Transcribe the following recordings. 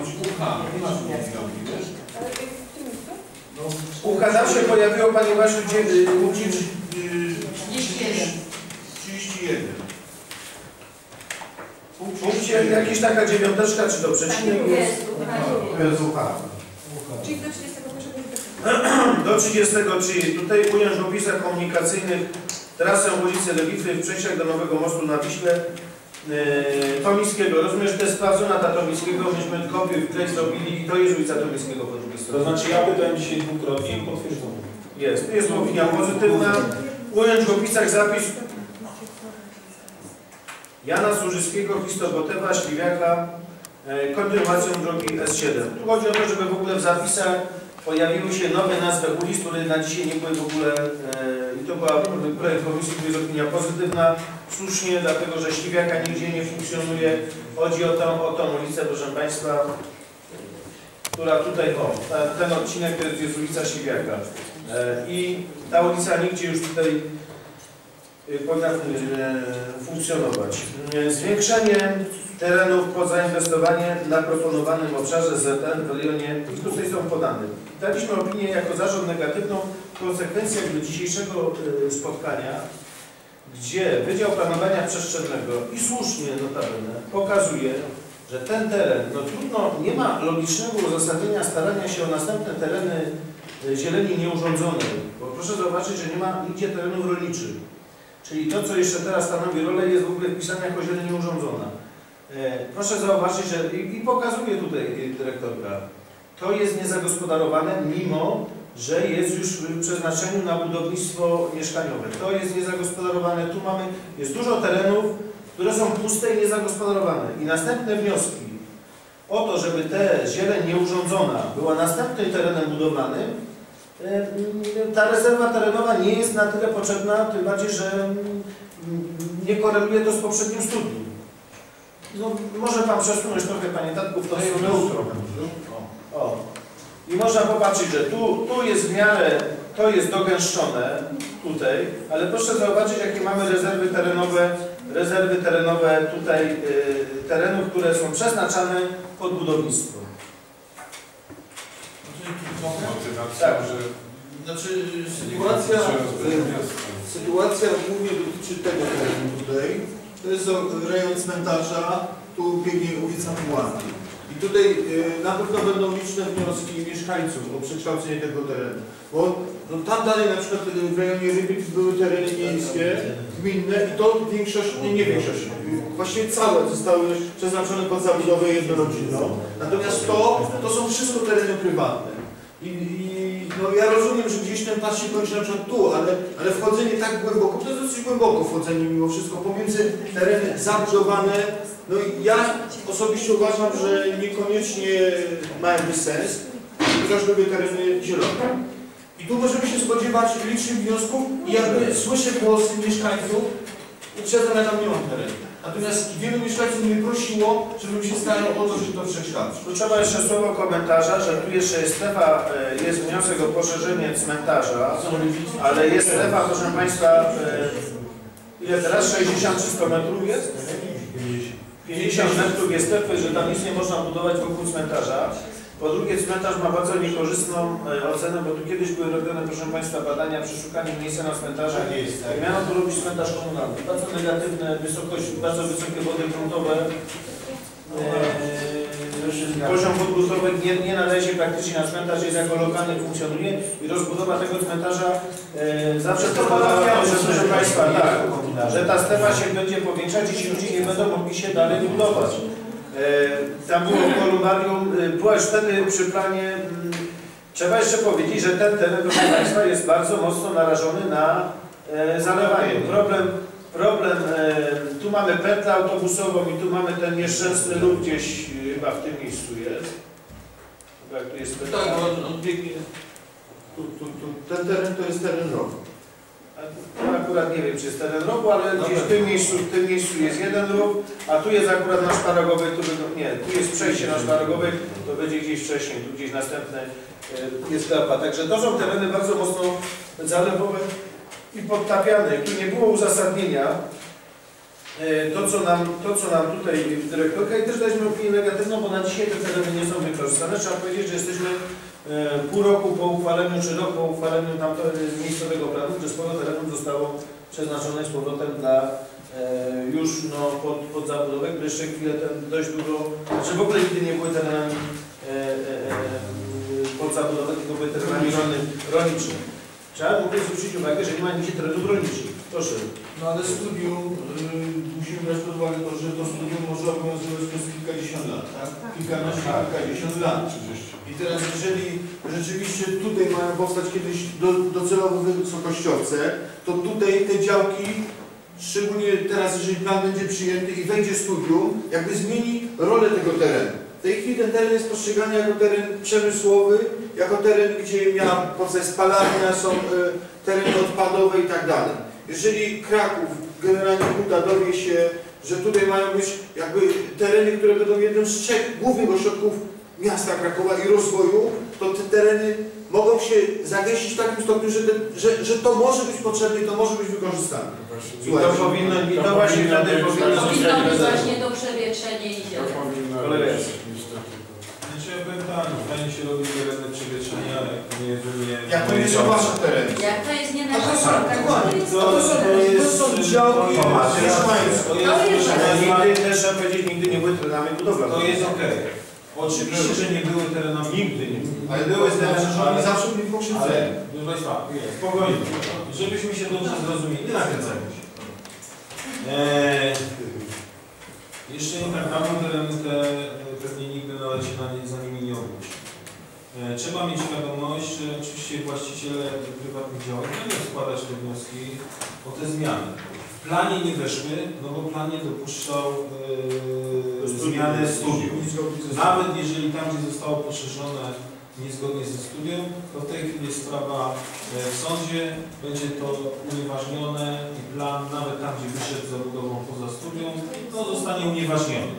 być UK, nie ma tu drogi, wiesz? UK nam się pojawiło, Panie Wasiu, 31. w punkcie jakaś taka dziewiąteczka, czy do przecinek jest? To jest UK. Czyli do 31. Do 30, czyli tutaj ująć w opisach komunikacyjnych trasę ulicy Lewitwy w przejściach do Nowego Mostu na Wiśle Tomińskiego. Rozumiem, że to jest sprawdzona ta Tomińskiego, myśmy kopiuj wklej zrobili i to jest ulica Tomińskiego po drugiej stronie. To znaczy ja pytałem dzisiaj dwukrotnie i potwierdzam. Jest opinia pozytywna. Ująć w opisach zapis Jana Służyckiego, Histobotewa, Śliwiaka, kontynuacją drogi S7. Tu chodzi o to, żeby w ogóle w zapisach pojawiły się nowe nazwy ulic, które na dzisiaj nie były w ogóle, i to była projekt komisji, tu jest opinia pozytywna, słusznie, dlatego że Śliwiaka nigdzie nie funkcjonuje. Chodzi o tą ulicę, proszę Państwa, która tutaj, ten odcinek to jest ulica Śliwiaka. I ta ulica nigdzie już tutaj powinna funkcjonować. Zwiększenie terenów pod zainwestowanie na proponowanym obszarze ZN w rejonie, i tutaj są podane. Daliśmy opinię jako zarząd negatywną w konsekwencjach do dzisiejszego spotkania, gdzie Wydział Planowania Przestrzennego i słusznie notabene pokazuje, że ten teren, no trudno, nie ma logicznego uzasadnienia starania się o następne tereny zieleni nieurządzonej, bo proszę zauważyć, że nie ma nigdzie terenów rolniczych. Czyli to, co jeszcze teraz stanowi rolę, jest w ogóle wpisane jako zieleń nieurządzona. Proszę zauważyć, że i pokazuje tutaj dyrektorka, to jest niezagospodarowane, mimo że jest już w przeznaczeniu na budownictwo mieszkaniowe. To jest niezagospodarowane, tu jest dużo terenów, które są puste i niezagospodarowane. I następne wnioski o to, żeby te zieleń nieurządzona była następnym terenem budowlanym, ta rezerwa terenowa nie jest na tyle potrzebna, tym bardziej, że nie koreluje to z poprzednim studium. No, może Pan przesunąć trochę, Panie Tatku, w to I można popatrzeć, że tu jest w miarę, to jest dogęszczone tutaj, ale proszę zauważyć, jakie mamy rezerwy terenowe tutaj, terenów, które są przeznaczane pod budownictwo. Tak. Znaczy sytuacja głównie dotyczy tego terenu tutaj. To jest rejon cmentarza, tu biegnie ulica Mułanki. I tutaj na pewno będą liczne wnioski mieszkańców o przekształcenie tego terenu. Bo no, tam dalej na przykład w rejonie Rybik były tereny miejskie, gminne i to większość, nie większość, właściwie całe zostały przeznaczone pod zabudowę jednorodzinną. Natomiast to są wszystko tereny prywatne. No, ja rozumiem, że gdzieś ten pas się kończy na przykład tu, ale wchodzenie tak głęboko, to jest dosyć głęboko wchodzenie mimo wszystko pomiędzy tereny zabudowane. No i ja osobiście uważam, że niekoniecznie ma jakiś sens, chociaż lubię tereny zielone. I tu możemy się spodziewać licznych wniosków i jakby słyszę głosy mieszkańców, uprzedzam, ja tam nie mam terenu. Natomiast wielu mieszkańców mnie prosiło, żebym się starał o to, żeby to przekształcić. Tu trzeba jeszcze słowo komentarza, że tu jeszcze jest strefa, jest wniosek o poszerzenie cmentarza, ale jest strefa, proszę Państwa, ile teraz? 60 czy 100 metrów jest? 50 metrów jest strefy, że tam nic nie można budować wokół cmentarza. Po drugie, cmentarz ma bardzo niekorzystną ocenę, bo tu kiedyś były robione, proszę Państwa, badania przy szukaniu miejsca na cmentarzach. Miano tu robić cmentarz komunalny. Bardzo negatywne, bardzo wysokie wody gruntowe. Poziom wód gruntowych nie nadaje się praktycznie na cmentarz, jest jako lokalnie funkcjonuje i rozbudowa tego cmentarza zawsze spowodowała to, że proszę Państwa, tak, że ta strefa się będzie powiększać i ci ludzie nie będą mogli się dalej budować. Tam było kolumbarium, byłaś wtedy przy planie, trzeba jeszcze powiedzieć, że ten teren, proszę Państwa, jest bardzo mocno narażony na zalewanie. Problem, tu mamy pętlę autobusową i tu mamy ten nieszczęsny ruch gdzieś chyba w tym miejscu jest. Chyba tu jest pętla. Tak, on biegnie. Ten teren to jest teren roku. Akurat nie wiem, czy jest teren roku, ale gdzieś w tym miejscu jest jeden ruch, a tu jest akurat na Szparagowej, tu jest przejście na Szparagowej, to będzie gdzieś wcześniej, tu gdzieś następne jest klapa. Także to są tereny bardzo mocno zalewowe i podtapiane. Tu nie było uzasadnienia to, co nam tutaj dyrektorka i też daliśmy opinię negatywną, bo na dzisiaj te tereny nie są wykorzystane. Trzeba powiedzieć, że jesteśmy pół roku po uchwaleniu, czy rok po uchwaleniu miejscowego planu, gdzie sporo terenów zostało przeznaczone z powrotem dla już pod zabudowę, które jeszcze chwilę dość dużo, znaczy w ogóle nigdy nie były terenami pod zabudowę, tylko były terenami rolniczymi. Trzeba w ogóle zwrócić uwagę, że nie ma nigdzie terenów rolniczych. Proszę. No ale studium, musimy brać pod uwagę to, że to studium może obowiązywać przez kilkadziesiąt lat, tak? Kilkanaście, kilkadziesiąt lat. I teraz jeżeli rzeczywiście tutaj mają powstać kiedyś docelowo wysokościowce, to tutaj te działki, szczególnie teraz, jeżeli plan będzie przyjęty i wejdzie studium, jakby zmieni rolę tego terenu. W tej chwili ten teren jest postrzegany jako teren przemysłowy, jako teren, gdzie miała powstać spalarnia, są tereny odpadowe i tak dalej. Jeżeli Kraków, generalnie Huta dowie się, że tutaj mają być jakby tereny, które będą jednym z 3 głównych ośrodków miasta Krakowa i rozwoju, to te tereny mogą się zagęścić w takim stopniu, że to może być potrzebne i to może być wykorzystane. I to powinno, i to właśnie wtedy powinno Powinno być właśnie to przewietrzenie i zielone. Znaczy ja powiem tak, fajnie się robi tereny przewietrzenia, ale nie Jak to nie są wasze tereny? Jak to jest nie A nasza to są, działka, dokładnie. To są działki mieszkańców. też trzeba powiedzieć, nigdy nie były terenami budowlanymi. To jest okej. Oczywiście, że nie były terenami, nigdy nie były. Ale były terenami, oni zawsze byli pokrzywdzeni. Ale, proszę Państwa, spokojnie, żebyśmy się dobrze zrozumieli, nie nakręcajmy się. Jeszcze nie tak dawno tereny te pewnie nigdy nawet się za nimi nie obudzi. Trzeba mieć świadomość, że oczywiście właściciele prywatnych działek będą składać te wnioski o te zmiany. W planie nie weszły, no bo plan nie dopuszczał zmiany studium. Nawet jeżeli tam, gdzie zostało poszerzone niezgodnie ze studium, to w tej chwili jest sprawa w sądzie, będzie to unieważnione i plan, nawet tam, gdzie wyszedł zabudową poza studium, no zostanie unieważniony.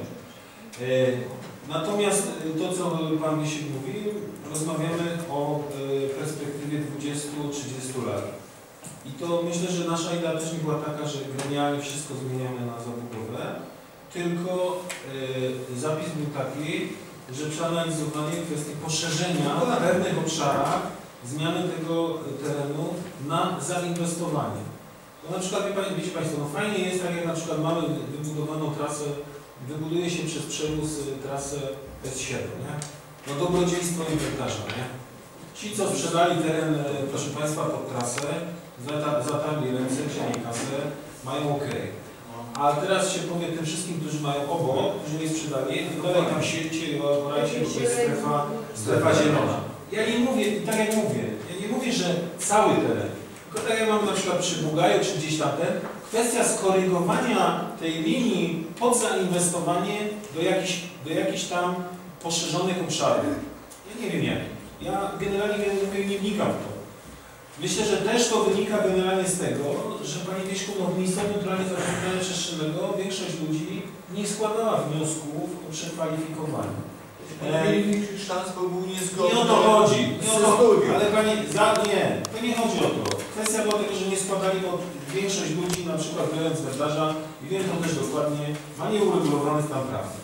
Natomiast to, co Pan Wiesiek mówił, rozmawiamy o perspektywie 20-30 lat. I to myślę, że nasza idea też nie była taka, że genialnie wszystko zmieniamy na zabudowę, tylko zapis był taki, że przeanalizowali kwestię poszerzenia na pewnych obszarach, zmiany tego terenu na zainwestowanie. Bo na przykład, wiecie Państwo, no fajnie jest, tak jak na przykład mamy wybudowaną trasę, wybuduje się przez przewóz trasę S7, nie? No dobrodziejstwo inwentarza, nie? Ci, co sprzedali teren, proszę Państwa, pod trasę, zatarli ręce, wzięli kasę, mają OK. A teraz się powie tym wszystkim, którzy mają obok, którzy nie sprzedali, dalej tam siedźcie i orajcie, bo to jest strefa zielona. Ja nie mówię, tak jak mówię, ja nie mówię, że cały teren, tylko tak jak mam na przykład przy Bugaju czy gdzieś tam kwestia skorygowania tej linii pod zainwestowanie do jakichś tam poszerzonych obszarów. Ja nie wiem jak. Ja generalnie nie wnikam w to. Myślę, że też to wynika generalnie z tego, że Panie Wieśku, w miejscowym planie zarządzania przestrzennego większość ludzi nie składała wniosków o przekwalifikowanie. Mieli szans, bo był niezgodny. Nie o to chodzi. Nie o to, ale Panie, nie, to nie chodzi o to. Kwestia była tego, że nie składali, bo większość ludzi, na przykład biorąc wędkarza, i wiem to też dokładnie, ma nieuregulowany stan prawny.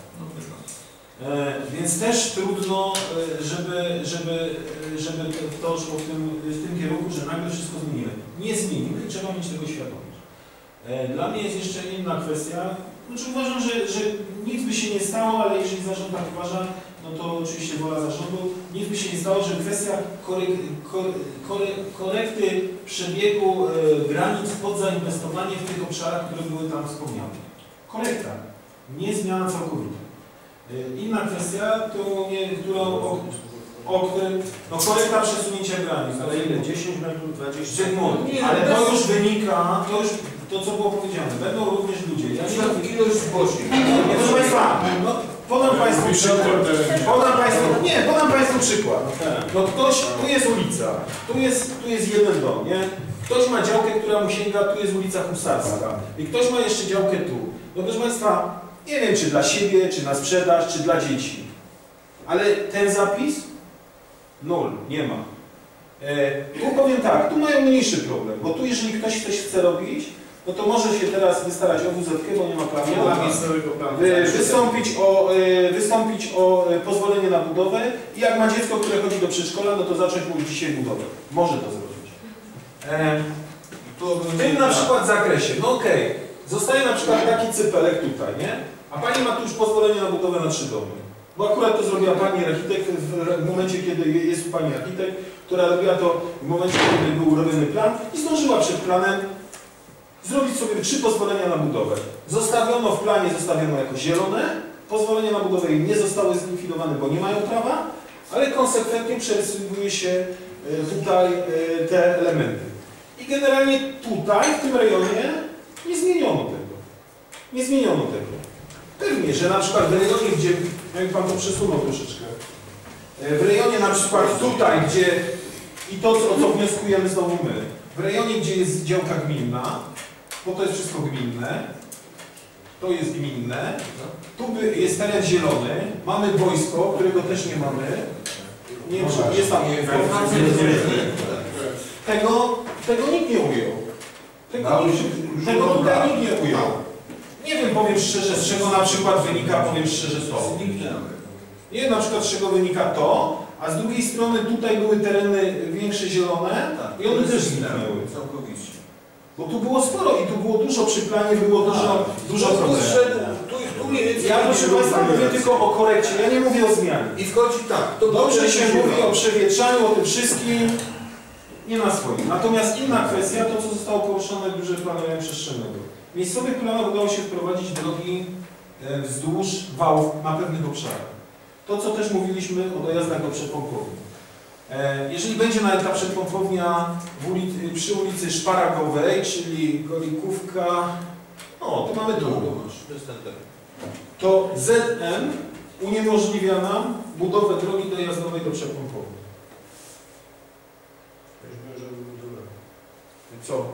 Więc też trudno, żeby to szło w tym kierunku, że nagle wszystko zmienimy. Nie zmienimy i trzeba mieć tego świadomość. Dla mnie jest jeszcze inna kwestia. Znaczy uważam, że nic by się nie stało, ale jeżeli zarząd tak uważa, no to oczywiście wola zarządu. Nic by się nie stało, że kwestia korekty przebiegu granic pod zainwestowanie w tych obszarach, które były tam wspomniane. Korekta, nie zmiana całkowita. Inna kwestia, no korekta przesunięcia granic. Ale ile? 10 metrów, 20? Ale to już wynika, to co było powiedziane, będą również ludzie. Ja nie wiem, ilość zboży. proszę Państwa, no, podam Państwu przykład. No ktoś, tu jest ulica, tu jest jeden dom, nie? Ktoś ma działkę, która mu sięga, tu jest ulica Husarska. I ktoś ma jeszcze działkę tu. No proszę Państwa, nie wiem czy dla siebie, czy na sprzedaż, czy dla dzieci. Ale ten zapis? Nul, nie ma. Tu powiem tak, tu mają mniejszy problem, bo tu jeżeli ktoś coś chce robić, no to może się teraz wystarać o WZ-kę, bo nie ma planu. Wystąpić o pozwolenie na budowę i jak ma dziecko, które chodzi do przedszkola, no to zacząć mówić dzisiaj budowę. Może to zrobić. W tym na przykład zakresie, no okej, zostaje na przykład taki cypelek tutaj, nie? A Pani ma tu już pozwolenie na budowę na 3 domy. Bo akurat to zrobiła Pani architekt w momencie, kiedy jest Pani architekt, która robiła to w momencie, kiedy był robiony plan i zdążyła przed planem zrobić sobie 3 pozwolenia na budowę. Zostawiono w planie, zostawiono jako zielone, pozwolenia na budowę im nie zostały zlikwidowane, bo nie mają prawa, ale konsekwentnie przerysowuje się tutaj te elementy. I generalnie tutaj, w tym rejonie, nie zmieniono tego. Nie zmieniono tego. Pewnie, że na przykład w rejonie, gdzie, jak Pan to przesunął troszeczkę, w rejonie na przykład tutaj, gdzie, i to, o co wnioskujemy znowu my, w rejonie, gdzie jest działka gminna, bo to jest wszystko gminne, to jest gminne, tu jest teren zielony, mamy wojsko, którego też nie mamy, nie wiem, czy jest tam informacja, tego nikt nie ujął. Tego tutaj nikt nie ujął. Nie wiem, powiem szczerze, z czego na przykład wynika, powiem szczerze to. Nie wiem na przykład, z czego wynika to, a z drugiej strony tutaj były tereny większe zielone i one też zniknęły. Całkowicie. Bo tu było sporo i tu było dużo przy planie, było dużo problemów. Ja proszę Państwa mówię tylko o korekcie, ja nie mówię o zmianie. I wchodzi tak. To dobrze się mówi o przewietrzaniu, o tym wszystkim, nie na swoim. Natomiast inna kwestia, to co zostało poruszone w biurze planowania przestrzennego. W miejscowych planach udało się wprowadzić drogi wzdłuż wałów na pewnych obszarach. To, co też mówiliśmy o dojazdach do przedpompowni. Jeżeli będzie na etap przedpompownia przy ulicy Szparagowej, czyli Golikówka, to mamy tu. To ZN uniemożliwia nam budowę drogi dojazdowej do przedpompowni. Co?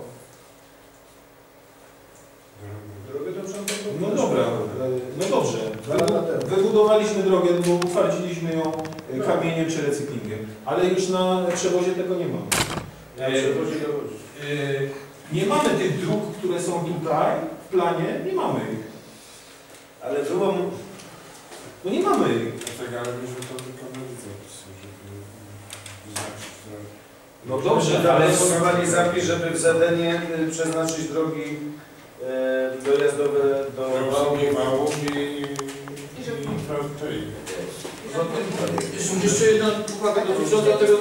No dobra, no dobrze. Wybudowaliśmy drogę, bo utwardziliśmy ją kamieniem czy recyklingiem, ale już na przewozie tego nie mamy. Nie mamy tych dróg, które są tutaj w planie, nie mamy ich. Ale było... No nie mamy ich. No dobrze, ale wprowadzili zapis, żeby w zadanie przeznaczyć drogi dojazdowe do Wałów i jeszcze jedna uwaga dotycząca tego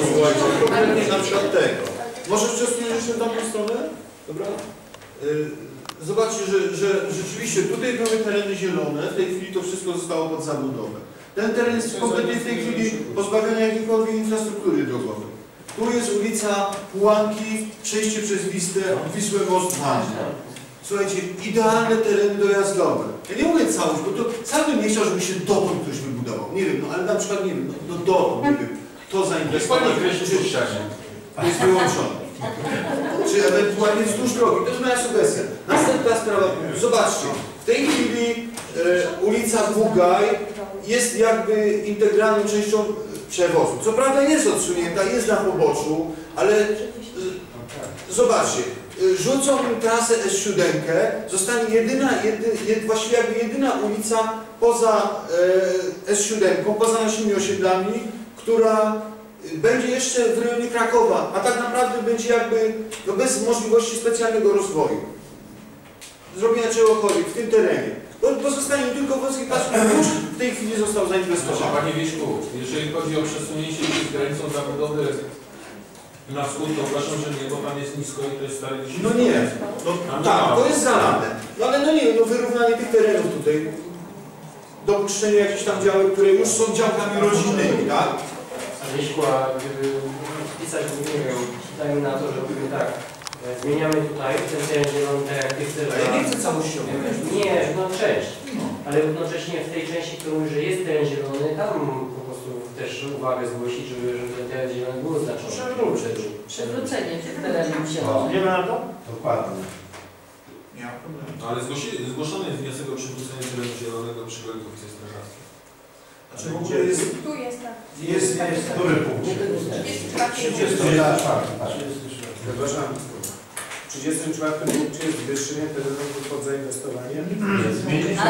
na przykład tego. Możesz przesuniąć jeszcze tamtą stronę? Dobra? Zobaczcie, że rzeczywiście tutaj były tereny zielone, w tej chwili to wszystko zostało pod zabudowę. Ten teren jest kompletnie w tej chwili pozbawiony jakiejkolwiek infrastruktury drogowej. Tu jest ulica Pułanki, przejście przez Wisłę, most Ważny. Słuchajcie, idealne tereny dojazdowe. Ja nie mówię całość, bo to sam bym nie chciał, żeby się dotąd ktoś wybudował. Nie wiem, ale na przykład nie wiem, dotąd, nie wiem, kto zainwestował, czy jest wyłączony. Czy ewentualnie wzdłuż drogi. To jest moja sugestia. Następna sprawa, zobaczcie, w tej chwili ulica Bugaj jest jakby integralną częścią przewozu. Co prawda jest odsunięta, jest na poboczu, ale zobaczcie, rzucą trasę S7, zostanie właściwie jakby jedyna ulica poza S7, poza naszymi osiedlami, która będzie jeszcze w rejonie Krakowa, a tak naprawdę będzie jakby bez możliwości specjalnego rozwoju. Zrobienia czegokolwiek w tym terenie. Pozostanie tylko wąski pas, już w tej chwili został zainwestowany. Panie Wieśku, jeżeli chodzi o przesunięcie się z granicą zabudowy na wschód, to uważam, że nie, bo tam jest nisko i to jest stary. No nie, no, tak, to jest zalane. No ale no nie, no wyrównanie tych terenów tutaj, dopuszczenie jakichś tam działek, które już są działkami rodzinnymi, tak? Wieśku, a gdyby wpisać, nie wiem, dajmy na to, że robimy tak, zmieniamy tutaj ten teren zielony, tak jak tych celów. Ja nie chcę całościowo. Nie, no część. Ale jednocześnie w tej części, którą mówi, że jest teren zielony, tam po prostu też uwagę zgłosić, żeby ten teren zielony był oznaczony. Przywrócenie tych terenów zielonych. Wiemy na to? Dokładnie. No, ale zgłoszony jest wniosek o przywrócenie terenu zielonego przy Golikówce strażackiej. Znaczy w ogóle jest... Tu jest tak. Jest który punkt? 34. 34. Przepraszam. 34 punkcie jest zwiększenie terenów pod zainwestowanie. A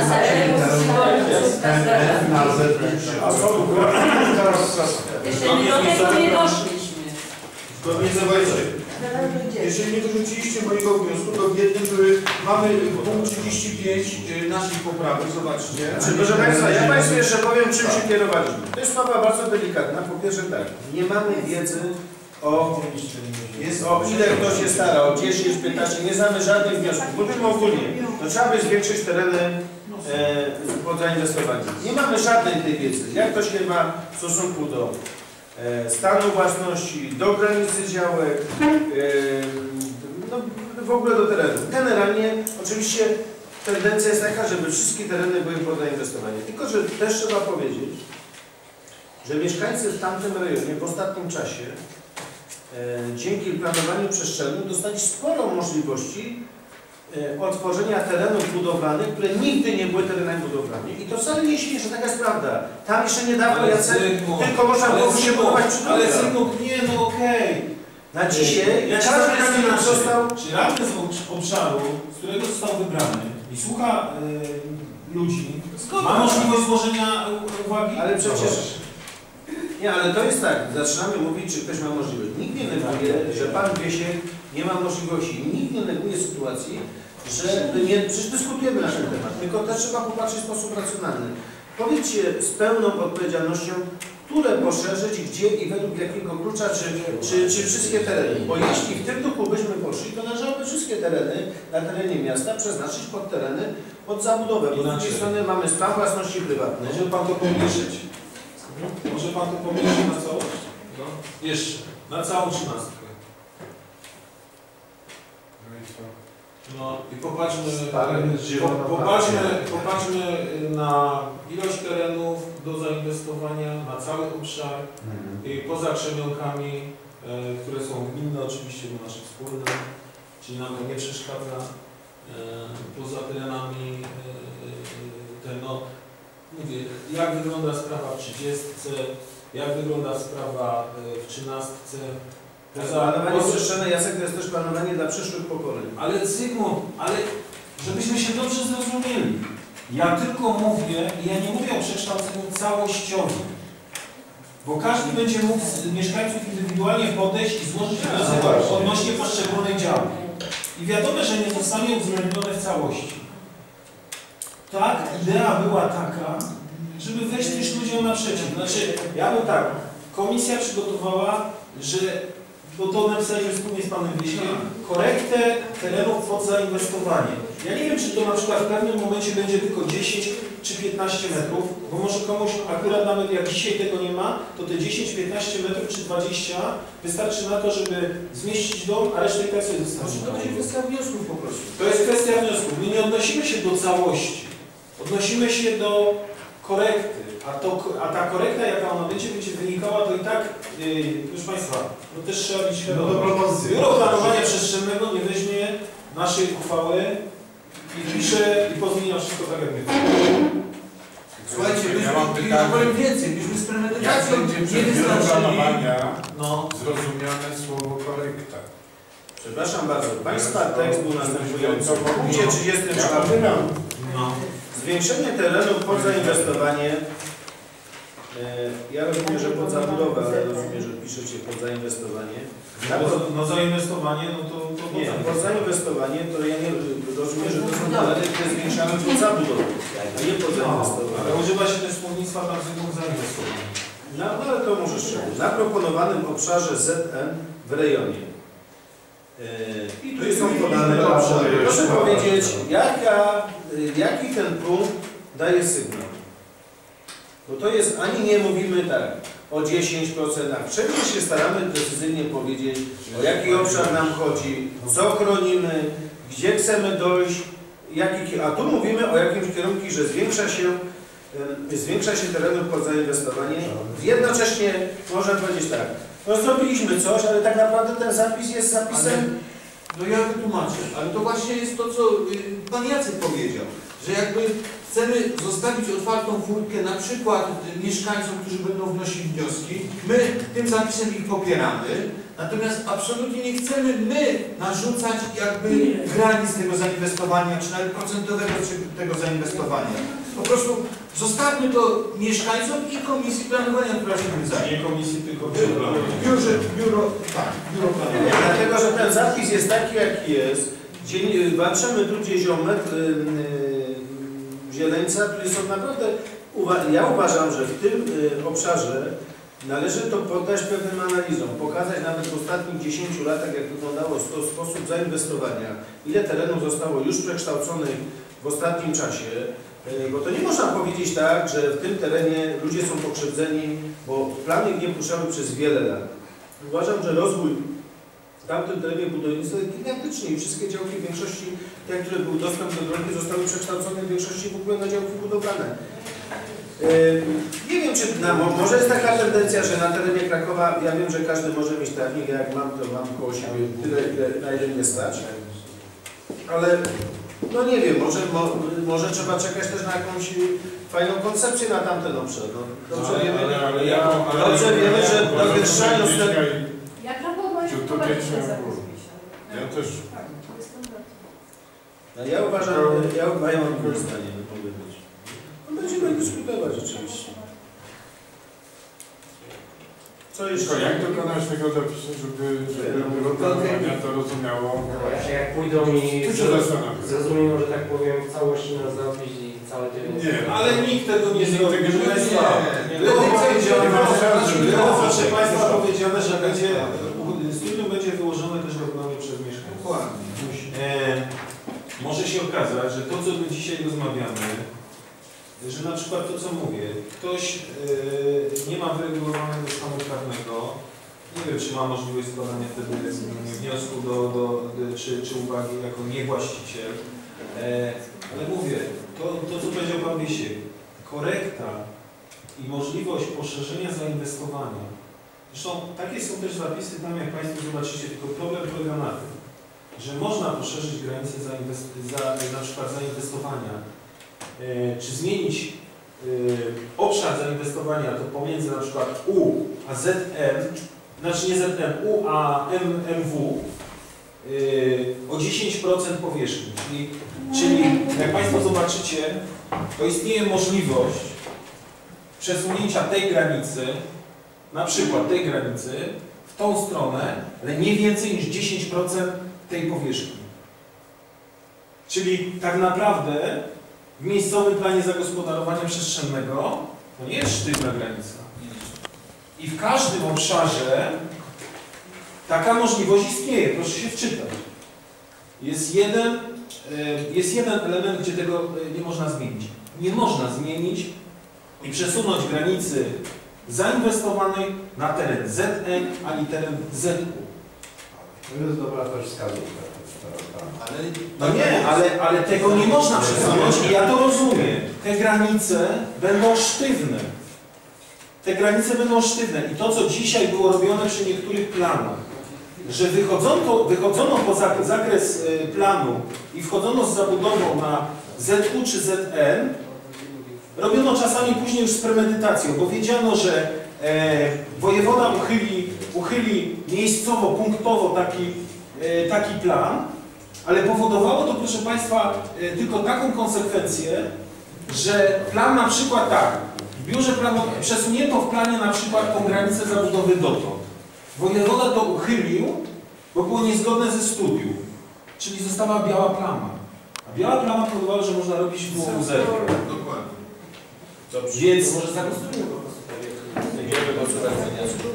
A są jeszcze do tego nie doszliśmy. Zgodnie z jeżeli nie wyrzuciliście mojego wniosku, to w jednym mamy punkt 35 naszych poprawek, zobaczcie. Proszę Państwa, ja Państwu jeszcze powiem, czym się kierowaliśmy. To jest sprawa bardzo delikatna. Po pierwsze tak, nie mamy wiedzy o ile kto się stara, o 10, 15, nie znamy żadnych wniosków. Mówimy ogólnie, to trzeba by zwiększyć tereny pod zainwestowanie. Nie mamy żadnej tej wiedzy, jak to się ma w stosunku do stanu własności, do granicy działek, no, w ogóle do terenu. Generalnie oczywiście tendencja jest taka, żeby wszystkie tereny były pod zainwestowanie. Tylko, że też trzeba powiedzieć, że mieszkańcy w tamtym rejonie w ostatnim czasie dzięki planowaniu przestrzennym dostali sporo możliwości otworzenia terenów budowlanych, które nigdy nie były terenami budowlanymi. I to wcale nie śmieje, że taka jest prawda. Tam jeszcze niedawno tylko można było się budować przy ale Zygmunt, nie, no okej. Na dzisiaj każdy taki został... Czy radny z obszaru, z którego został wybrany i słucha ludzi, ma możliwość złożenia uwagi? Ale przecież... Nie, ale to jest tak, zaczynamy mówić, czy ktoś ma możliwość. Nikt nie neguje, że Pan Wiesiek nie ma możliwości. Nikt nie neguje sytuacji, że przecież dyskutujemy na ten temat, tylko też trzeba popatrzeć w sposób racjonalny. Powiedzcie z pełną odpowiedzialnością, które poszerzyć, gdzie i według jakiego klucza, czy wszystkie tereny. Bo jeśli w tym duchu byśmy poszli, to należałoby wszystkie tereny na terenie miasta przeznaczyć pod tereny, pod zabudowę. Bo z drugiej strony mamy stan własności prywatnej. Może Pan to pomniejszyć? Może Pan to pomniejszyć na całość? No. Jeszcze. Na całą 13. No i popatrzmy na ilość terenów do zainwestowania, na cały obszar, poza Krzemionkami, które są gminne oczywiście, bo nasze wspólne, czyli nam to nie przeszkadza, poza terenami, no mówię, jak wygląda sprawa w 30, jak wygląda sprawa w 13. Planowanie przestrzenne, Jacek, to jest też planowanie dla przyszłych pokoleń. Ale Zygmunt, ale żebyśmy się dobrze zrozumieli. Ja tylko mówię, ja nie mówię o przekształceniu całościowym. Bo każdy będzie mógł z mieszkańców indywidualnie podejść i złożyć wniosek odnośnie poszczególnej działki. I wiadomo, że nie zostanie uwzględnione w całości. Tak, idea była taka, żeby wejść też ludziom naprzeciw. Znaczy, ja bym tak, komisja przygotowała, że bo to napisaliśmy wspólnie z Panem Wieśkiem, korektę terenów pod zainwestowanie. Ja nie wiem, czy to na przykład w pewnym momencie będzie tylko 10 czy 15 metrów, bo może komuś akurat nawet jak dzisiaj tego nie ma, to te 10, 15 metrów czy 20 wystarczy na to, żeby zmieścić dom, a resztę i tak sobie zostawić. To będzie kwestia wniosków po prostu. To jest kwestia wniosków. My nie odnosimy się do całości. Odnosimy się do korekty. A ta korekta, jaka ona będzie wynikała, to i tak, proszę Państwa, no też trzeba być świadomy. Biuro Planowania Przestrzennego nie weźmie naszej uchwały i pisze i pozmienia wszystko tak, jak my. Słuchajcie, ja powiem więcej, byśmy z premedytacją nie wystarczyli. Zrozumiane słowo korekta. Przepraszam bardzo, Państwa tekst był następujący. W punkcie 34. Zwiększenie terenu pod zainwestowanie. Ja rozumiem, że pod zabudowę, ale rozumiem, że piszecie pod zainwestowanie. No zainwestowanie, no to nie, pod zainwestowanie to ja nie rozumiem, że to są tereny, które zwiększamy pod zabudowę, a nie pod zainwestowanie. Ale używa się też słownictwa tam z zainwestowania. No ale to może szczegół. Na proponowanym obszarze ZN w rejonie. I tu są podane obszary. Proszę powiedzieć, jaki ten punkt daje sygnał? Bo to jest, ani nie mówimy tak o 10%, wszędzie się staramy precyzyjnie powiedzieć, o jaki obszar nam chodzi, co chronimy, gdzie chcemy dojść, a tu mówimy o jakimś kierunku, że zwiększa się terenów pod zainwestowanie. Jednocześnie można powiedzieć tak, no zrobiliśmy coś, ale tak naprawdę ten zapis jest zapisem... No ja wytłumaczę, ale to właśnie jest to, co Pan Jacek powiedział. że jakby chcemy zostawić otwartą furtkę na przykład mieszkańcom, którzy będą wnosić wnioski. My tym zapisem ich popieramy, natomiast absolutnie nie chcemy my narzucać jakby granic tego zainwestowania, czy nawet procentowego tego zainwestowania. Po prostu zostawmy to mieszkańcom i Komisji Planowania, która się tym zajmie. Nie komisji, tylko biuro planowania. Dlatego, że ten zapis jest taki, jaki jest. Walczymy tu gdzieś o metr zieleńca, który są naprawdę... Ja uważam, że w tym obszarze należy to poddać pewnym analizom, pokazać nawet w ostatnich 10 latach, jak wyglądało sposób zainwestowania, ile terenów zostało już przekształconych w ostatnim czasie, bo to nie można powiedzieć tak, że w tym terenie ludzie są pokrzywdzeni, bo plany nie puszały przez wiele lat. Uważam, że rozwój w tamtym terenie budownictwa jest gigantyczny i wszystkie działki w większości, te, które był dostęp do drogi, zostały przekształcone w większości w ogóle na działki budowlane. Nie wiem, czy może jest taka tendencja, że na terenie Krakowa, ja wiem, że każdy może mieć trawnik, jak mam, to mam koło siebie tyle, na ile mnie stać, ale no nie wiem, może trzeba czekać też na jakąś fajną koncepcję na tamten obszar. No, dobrze wiemy, że dowieszczając ten... Ja Krakowa ma już prowadzić ten zapis. Ja też. Tak, to jest standard. Ja uważam, ja mam inne zdanie, nie mogę być. No będziemy dyskutować rzeczywiście. Co jeszcze? Jak dokonać tego zapisu, żeby biuro planowania to rozumiało? Właśnie jak pójdą i Tu się zastanawiam. zrozumieją, że tak powiem, całości na zapis i całe te... Nie. Ale nikt tego nie zrobi. Było Proszę Państwa powiedziane, że studium będzie wyłożone też regularnie przez mieszkańców. Może się okazać, że to, co my dzisiaj rozmawiamy, że na przykład to, co mówię, ktoś nie ma wyregulowanego stanu prawnego, nie wiem, czy ma możliwość składania wtedy wniosku czy uwagi jako niewłaściciel, ale mówię, to co powiedział Pan Wiesiek, korekta i możliwość poszerzenia zainwestowania. Zresztą takie są też zapisy tam, jak Państwo zobaczycie, tylko problem polega na tym, że można poszerzyć granice na przykład zainwestowania, czy zmienić obszar zainwestowania to pomiędzy na przykład U a ZM, znaczy nie ZM, U a MW o 10% powierzchni. Czyli jak Państwo zobaczycie, to istnieje możliwość przesunięcia tej granicy, na przykład tej granicy, w tą stronę, ale nie więcej niż 10% tej powierzchni. Czyli tak naprawdę w miejscowym planie zagospodarowania przestrzennego to nie jest sztywna granica. I w każdym obszarze taka możliwość istnieje. Proszę się wczytać. Jest jeden element, gdzie tego nie można zmienić. Nie można zmienić i przesunąć granicy zainwestowanej na teren ZN ani teren ZU. To jest dobra też wskazówka. No nie, ale tego nie można przesunąć i ja to rozumiem. Te granice będą sztywne. Te granice będą sztywne i to, co dzisiaj było robione przy niektórych planach, że wychodzono poza zakres planu i wchodzono z zabudową na ZU czy ZN, robiono czasami później już z premedytacją, bo wiedziano, że wojewoda uchyli miejscowo, punktowo taki plan, ale powodowało to, proszę Państwa, tylko taką konsekwencję, że plan na przykład tak, w biurze przesunięto w planie na przykład tą granicę zabudowy dotąd. Wojewoda to uchylił, bo było niezgodne ze studium, czyli została biała plama. A biała plama powodowała, że można robić WWZ. Dokładnie. Dobrze. Więc Może zagłosujmy po prostu tak. Będziemy głosować za wnioskiem.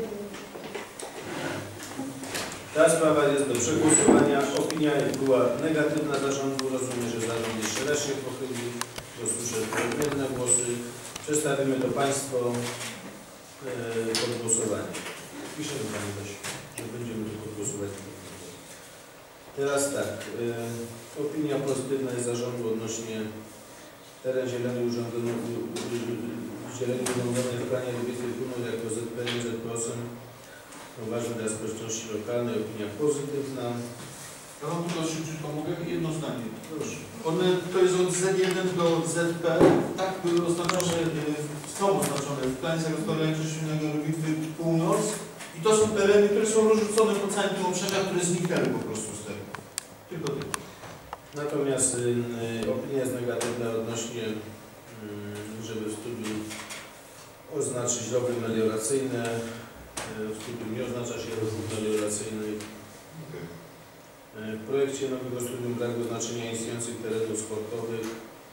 Ta sprawa jest do przegłosowania. Opinia była negatywna zarządu. Rozumiem, że zarząd jeszcze raz się pochyli. Usłyszę odmienne głosy. Przedstawimy to Państwu pod głosowanie. Piszemy Panie Basiu, że będziemy to podgłosować. Teraz tak. Opinia pozytywna jest zarządu odnośnie teren zieleni urządzony w planie Lubicy Płynąć jako ZPN, ZPOS-em. Uważam dla społeczności lokalnej opinia pozytywna. Ja mam tylko szybciutko mogę jedno zdanie. Proszę. One, to jest od Z1 do ZP, tak były oznaczone, są oznaczone w planie zagospodarowania przestrzennego Bitwy Północ i to są tereny, które są rozrzucone po całym tym obszarze, które zniknęły po prostu z tego. Tylko tyle. Natomiast opinia jest negatywna odnośnie, żeby w studium oznaczyć rowy melioracyjne. W studium nie oznacza się rowów melioracyjnych. W projekcie nowego studium brak oznaczenia istniejących terenów sportowych.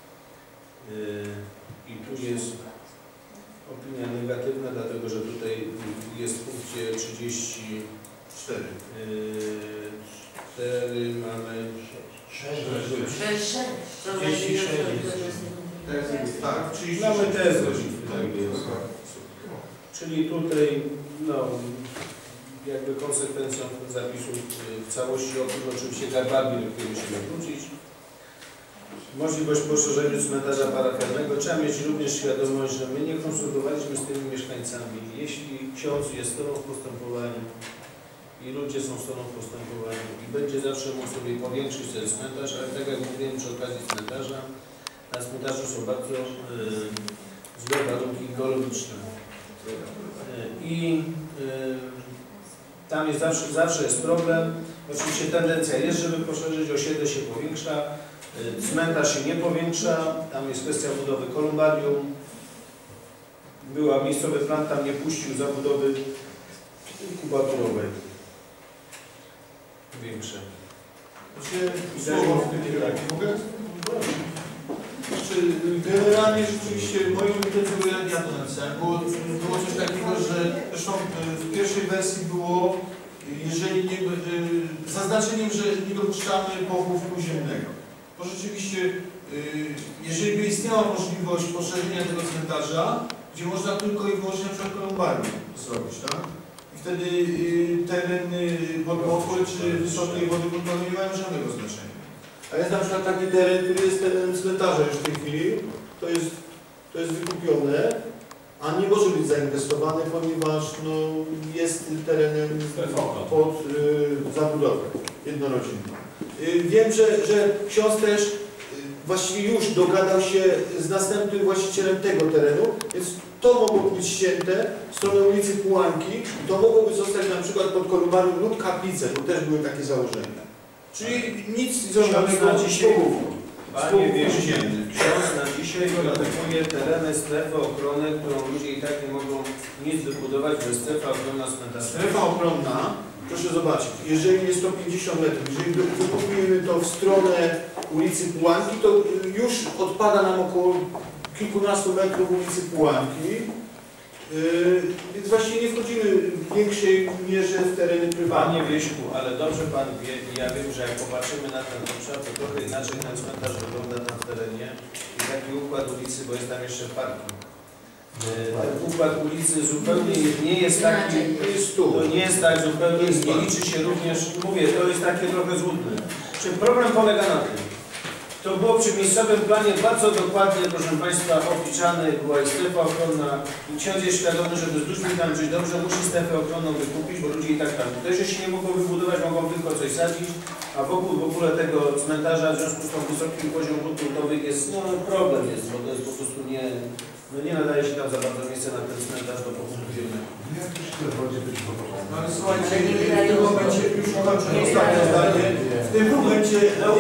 I tu jest opinia negatywna, dlatego że tutaj jest w punkcie 34. Mamy 36. Tak, 36. Mamy tezę. Czyli tutaj, no, jakby konsekwencją zapisów w całości, oprócz oczywiście garbarki, do której musimy wrócić. Możliwość poszerzenia cmentarza parafialnego. Trzeba mieć również świadomość, że my nie konsultowaliśmy z tymi mieszkańcami. Jeśli ksiądz jest stroną w postępowaniu i ludzie są stroną w postępowaniu i będzie zawsze mógł sobie powiększyć ten cmentarz, ale tak jak mówiłem przy okazji cmentarza, na cmentarzu są bardzo złe warunki geologiczne. I tam jest zawsze jest problem. Oczywiście tendencja jest, żeby poszerzyć, osiedle się powiększa, cmentarz się nie powiększa, tam jest kwestia budowy kolumbarium. Była miejscowy plan, tam nie puścił zabudowy inkubaturowej. Większe. Słowo w tym mogę? Generalnie rzeczywiście moją intencją, ja to napisałem, było coś takiego, że zresztą w pierwszej wersji było, jeżeli nie, zaznaczeniem, że nie dopuszczamy połowów podziemnego. Bo rzeczywiście, jeżeli by istniała możliwość poszerzenia tego cmentarza, gdzie można tylko i wyłącznie na przykład kolumbarium zrobić, tak? I wtedy tereny podmokłe czy wysokiej wody gruntowej nie mają żadnego znaczenia. A jest na przykład taki teren, który jest terenem cmentarza już w tej chwili, to jest wykupione, a nie może być zainwestowane, ponieważ no, jest terenem pod zabudowę jednorodzinną. Wiem, że ksiądz też właściwie już dogadał się z następnym właścicielem tego terenu, więc to mogło być ścięte w stronę ulicy Pułanki i to mogłoby zostać na przykład pod kolumbarium lub kaplicę, bo też były takie założenia. Czyli nic związanego z Panie więzienny, ksiądz na dzisiaj produkuje tereny, strefy ochrony, którą ludzie i tak nie mogą nic wybudować, bo jest strefa ochronna cmentarza. Strefa ochronna, proszę zobaczyć, jeżeli jest to 50 metrów, jeżeli wykupujemy to w stronę ulicy Pułanki, to już odpada nam około kilkunastu metrów ulicy Pułanki. Więc właściwie nie wchodzimy w większej mierze w tereny prywatne. Panie Wieśku, ale dobrze Pan wie, ja wiem, że jak popatrzymy na ten obszar, to trochę inaczej ten cmentarz wygląda tam w terenie i taki układ ulicy, bo jest tam jeszcze parking. Ten układ ulicy zupełnie nie jest taki, to nie jest tak zupełnie, nie liczy się również, mówię, to jest takie trochę złudne. Czy problem polega na tym? To było przy miejscowym planie bardzo dokładnie, proszę Państwa, obliczane, była i strefa ochronna i ksiądz jest świadomy, żeby z ludźmi tam żyć dobrze, musi strefę ochronną wykupić, bo ludzie i tak tam też się nie mogą wybudować, mogą tylko coś sadzić, a wokół w ogóle tego cmentarza w związku z tą wysokim poziomem wód gruntowych jest, no problem jest, bo to jest po prostu nie nadaje się tam za bardzo miejsce na ten cmentarz do pochówku ziemnego. No ale słuchajcie, w tym momencie, już kończę ostatnie zdanie, w tym momencie,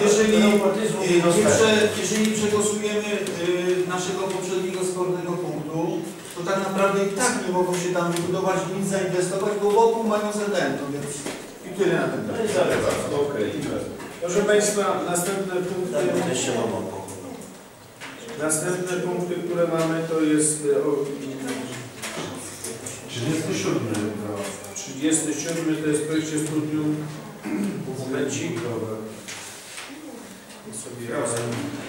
jeżeli przegłosujemy naszego poprzedniego spornego punktu, to tak naprawdę i tak nie mogą się tam wybudować, nic zainwestować, bo wokół mają zadęto, więc i tyle na ten temat. Proszę Państwa, następne punkty, które mamy, to jest 37 to jest w projekcie studium. Momencik. Sobie razem.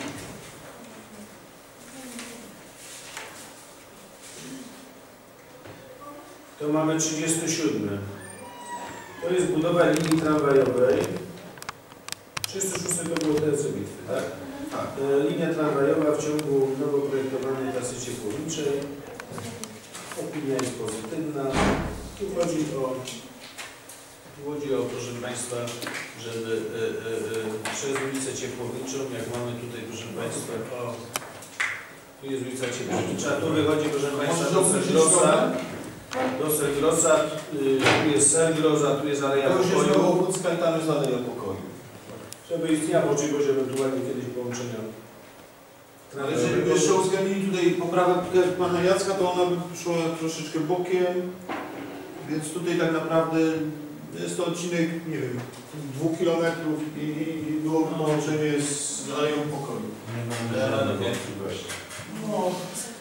To mamy 37. To jest budowa linii tramwajowej. 36 to było TC bitwy, tak? Tak. Linia tramwajowa w ciągu nowo projektowanej trasy ciepłowniczej. Opinia jest pozytywna. Tu chodzi o Tu chodzi o, proszę Państwa, żeby przez ulicę Ciepłowniczą, jak mamy tutaj, proszę Państwa, tu jest ulica Ciepłownicza, tu wychodzi, proszę Państwa, do Sergrosa, tu jest Sergros, a tu jest Aleja To już jest Pokoju. Nowochódzka i tam jest Aleja Pokoju. Żeby istniała możliwość ewentualnie kiedyś połączenia. Ale jeżeli by jeszcze uwzględnili tutaj poprawę pana Jacka, to ona by szła troszeczkę bokiem, więc tutaj tak naprawdę jest to odcinek, nie wiem, 2 kilometrów i byłoby połączenie z Aleją Pokoju. Nie mamy żadnych wątpliwości. No,